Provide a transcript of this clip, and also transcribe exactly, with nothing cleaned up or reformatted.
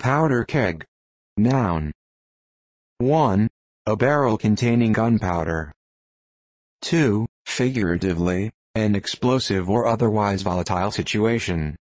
Powder keg. Noun. one. A barrel containing gunpowder. two. Figuratively, an explosive or otherwise volatile situation.